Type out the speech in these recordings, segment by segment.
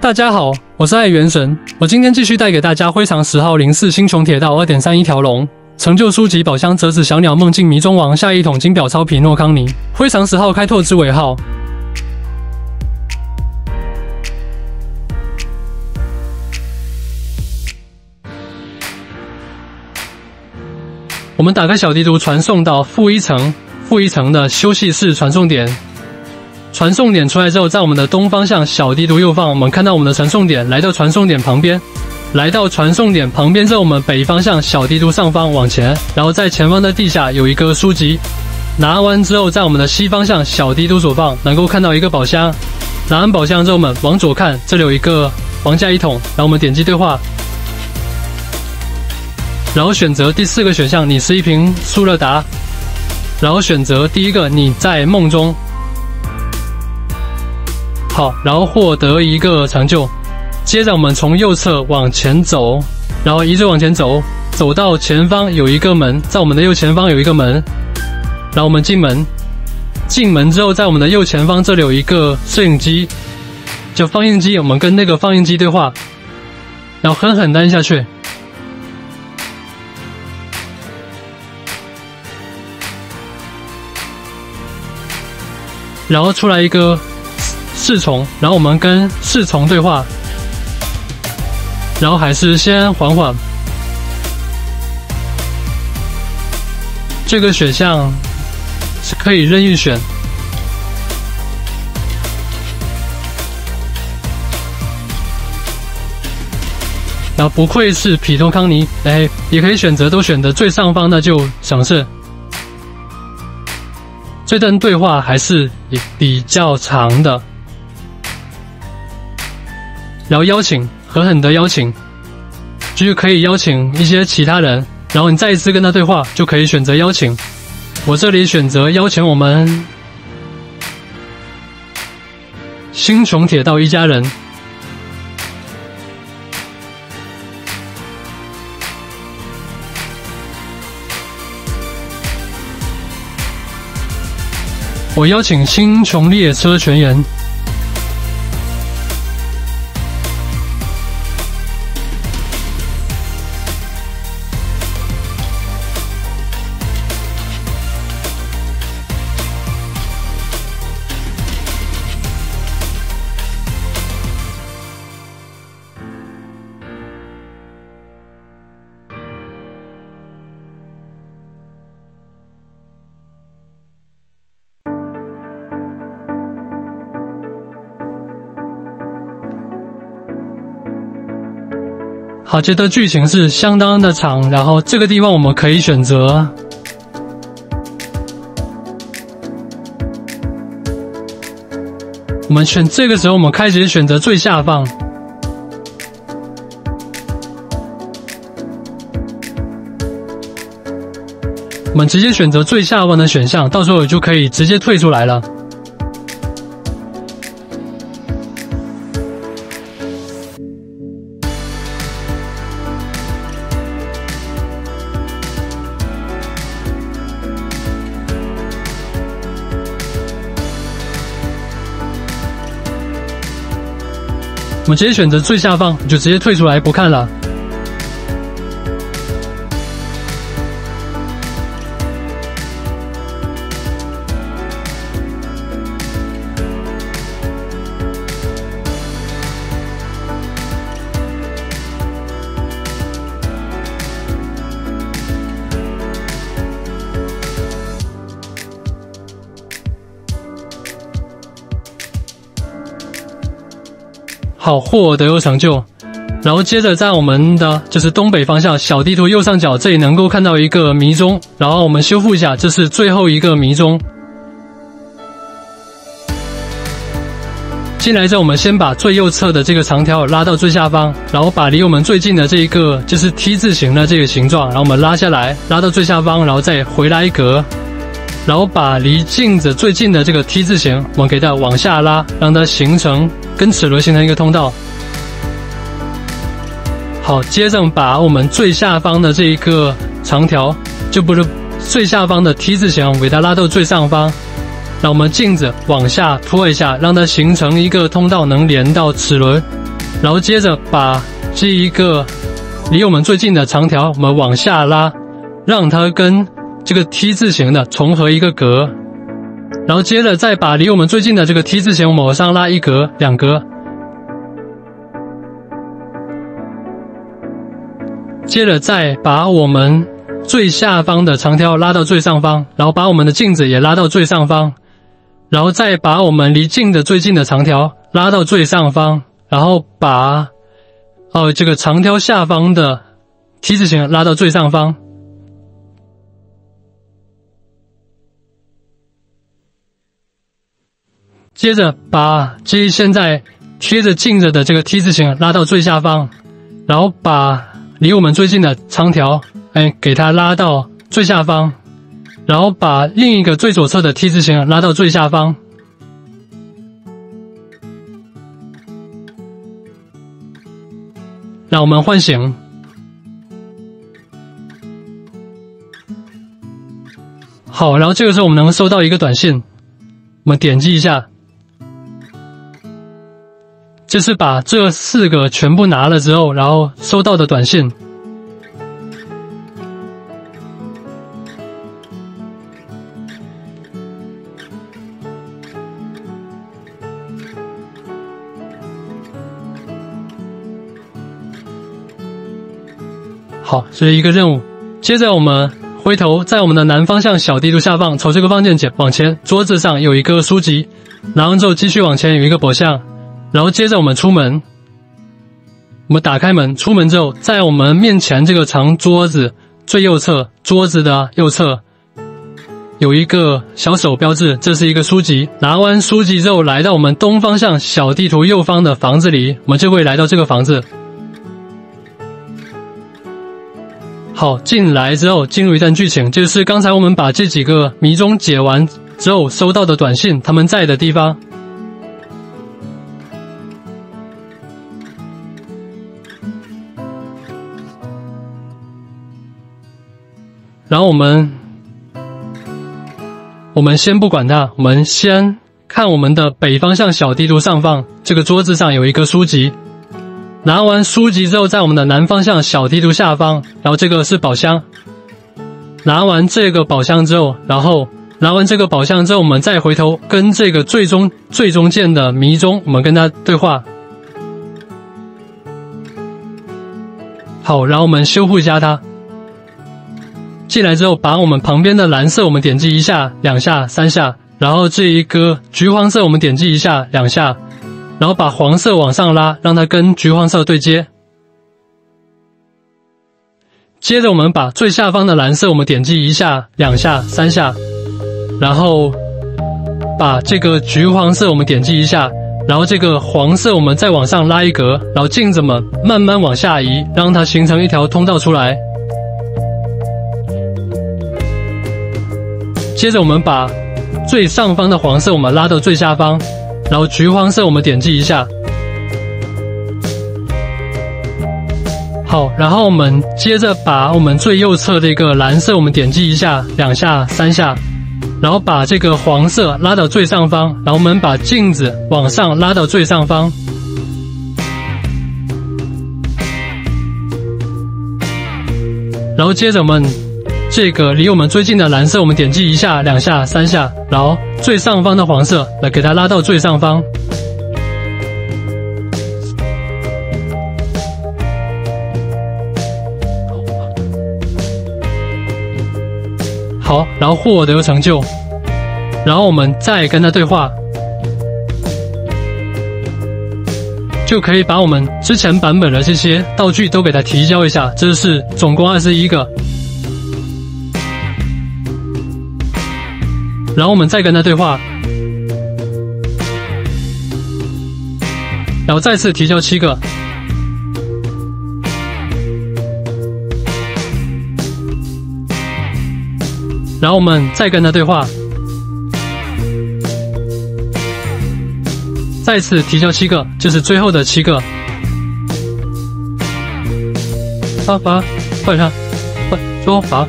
大家好，我是爱元神，我今天继续带给大家灰常10号04星穹铁道 2.3 一条龙，成就书籍宝箱折纸小鸟梦境迷踪王下一桶金表超匹诺康尼，灰常10号开拓之尾号。我们打开小地图，传送到负一层的休息室传送点。传送点出来之后，在我们的东方向小地图右方，我们看到我们的传送点，来到传送点旁边。来到传送点旁边之后，我们北方向小地图上方往前，然后在前方的地下有一个书籍。拿完之后，在我们的西方向小地图左方能够看到一个宝箱。拿完宝箱之后，我们往左看，这里有一个皇家一桶，然后我们点击对话。然后选择第4个选项，你是一瓶苏乐达。然后选择第1个，你在梦中。好，然后获得一个成就。接着我们从右侧往前走，然后一直往前走，走到前方有一个门，在我们的右前方有一个门，然后我们进门。进门之后，在我们的右前方这里有一个摄影机，就放映机，我们跟那个放映机对话，然后狠狠地按下去。然后出来一个侍从，然后我们跟侍从对话，然后还是先缓缓。这个选项是可以任意选。然后不愧是匹诺康尼，也可以选择都选择最上方的就省事。这段对话还是比较长的。然后邀请，狠狠的邀请，就是可以邀请一些其他人，然后你再一次跟他对话，就可以选择邀请。我这里选择邀请我们星穹铁道一家人。我邀请星穹列车全员。好，这的剧情是相当的长，然后这个地方我们可以选择我们选这个时候我们开始选择最下方，我们直接选择最下方的选项，到时候就可以直接退出来了。我们直接选择最下方，就直接退出来不看了。好，获得有成就。然后接着在我们的就是东北方向小地图右上角这里能够看到一个迷踪，然后我们修复一下，这是最后一个迷踪。进来之后，我们先把最右侧的这个长条拉到最下方，然后把离我们最近的这一个就是 T 字形的这个形状，然后我们拉下来，拉到最下方，然后再回来一格，然后把离镜子最近的这个 T 字形，我们给它往下拉，让它形成跟齿轮形成一个通道。好，接着把我们最下方的这一个长条，就不是最下方的 T 字形，我们给它拉到最上方，让我们镜子往下拖一下，让它形成一个通道，能连到齿轮。 然后接着把这一个离我们最近的长条我们往下拉，让它跟这个 T 字形的重合一个格，然后接着再把离我们最近的这个 T 字形我们往上拉一格、两格，接着再把我们最下方的长条拉到最上方，然后把我们的镜子也拉到最上方，然后再把我们离镜的最近的长条拉到最上方，然后把这个长条下方的 T 字形拉到最上方。接着把这现在贴着镜子的这个 T 字形拉到最下方，然后把离我们最近的长条给它拉到最下方，然后把另一个最左侧的 T 字形拉到最下方。让我们唤醒。好，然后这个时候我们能收到一个短信，我们点击一下，这是把这4个全部拿了之后，然后收到的短信。好，这是一个任务。接着我们回头在我们的南方向小地图下方，朝这个放键往前，桌子上有一个书籍，拿完之后继续往前有一个宝箱，然后接着我们出门，我们打开门，出门之后，在我们面前这个长桌子最右侧，桌子的右侧有一个小手标志，这是一个书籍。拿完书籍之后，来到我们东方向小地图右方的房子里，我们就会来到这个房子。好，进来之后进入一段剧情，就是刚才我们把这几个迷踪解完之后收到的短信，他们在的地方。然后我们先不管它，我们先看我们的北方向小地图上方，这个桌子上有一个书籍。拿完书籍之后，在我们的南方向小地图下方，然后这个是宝箱。拿完这个宝箱之后，然后拿完这个宝箱之后，我们再回头跟这个最中间的迷踪，我们跟它对话。好，然后我们修复一下它。进来之后，把我们旁边的蓝色我们点击一下、2下、3下，然后这一个橘黄色我们点击一下、2下。然后把黄色往上拉，让它跟橘黄色对接。接着我们把最下方的蓝色我们点击1下、2下、3下，然后把这个橘黄色我们点击1下，然后这个黄色我们再往上拉一格，然后镜子们慢慢往下移，让它形成一条通道出来。接着我们把最上方的黄色我们拉到最下方。然后橘黄色我们点击1下，好，然后我们接着把我们最右侧的一个蓝色我们点击1下、2下、3下，然后把这个黄色拉到最上方，然后我们把镜子往上拉到最上方，然后接着我们这个离我们最近的蓝色我们点击1下、2下、3下，然后最上方的黄色来给它拉到最上方。好，然后获得成就，然后我们再跟它对话，就可以把我们之前版本的这些道具都给它提交一下，这是总共21个。然后我们再跟他对话，然后再次提交7个，然后我们再跟他对话，再次提交7个，这是最后的7个。快上，快说罚，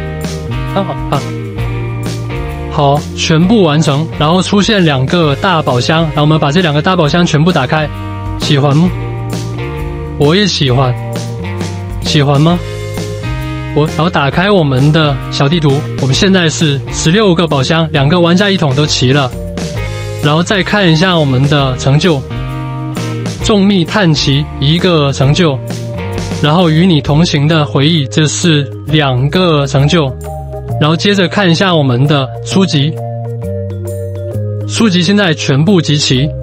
好，全部完成，然后出现2个大宝箱，然后我们把这2个大宝箱全部打开，喜欢吗？ 我也喜欢，喜欢吗？然后打开我们的小地图，我们现在是16个宝箱，2个玩家一桶都齐了。然后再看一下我们的成就，众秘探奇1个成就，然后与你同行的回忆，这是2个成就。然后接着看一下我们的书籍，书籍现在全部集齐。